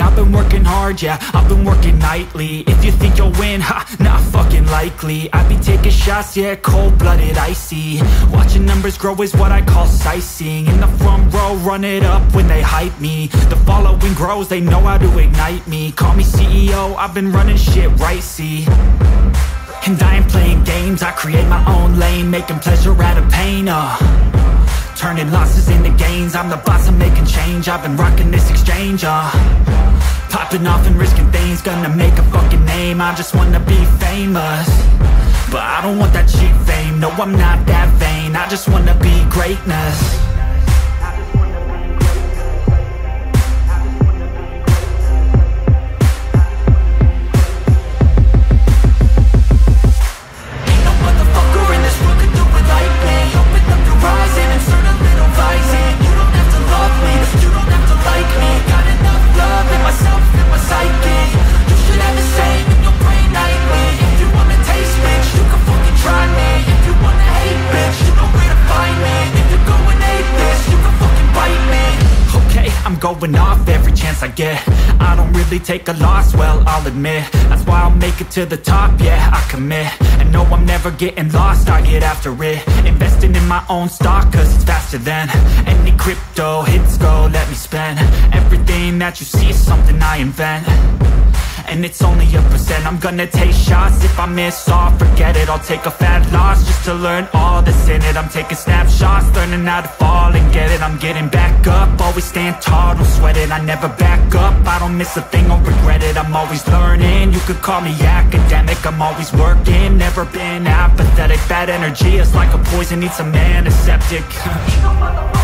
I've been working hard, yeah, I've been working nightly. If you think you'll win, ha, not fucking likely. I be taking shots, yeah, cold-blooded, icy. Watching numbers grow is what I call sightseeing. In the front row, run it up when they hype me. The following grows, they know how to ignite me. Call me CEO, I've been running shit right, see. And I ain't playing games, I create my own lane, making pleasure out of pain, turning losses into gains. I'm the boss, I'm making change. I've been rocking this exchange, popping off and risking things. Gonna make a fucking name, I just wanna be famous. But I don't want that cheap fame, no, I'm not that vain. I just wanna be greatness. Going off every chance I get. I don't really take a loss, well, I'll admit. That's why I'll make it to the top, yeah, I commit. And no, I'm never getting lost, I get after it. Investing in my own stock, cause it's faster than any crypto hits go, let me spend. Everything that you see is something I invent, and it's only a percent. I'm gonna take shots, if I miss all, forget it. I'll take a fat loss just to learn all that's in it. I'm taking snapshots, learning how to fall and get it. I'm getting back up, always stand tall, don't sweat it. I never back up, I don't miss a thing, I'll regret it. I'm always learning, you could call me academic. I'm always working, never been apathetic. Bad energy is like a poison, needs some antiseptic.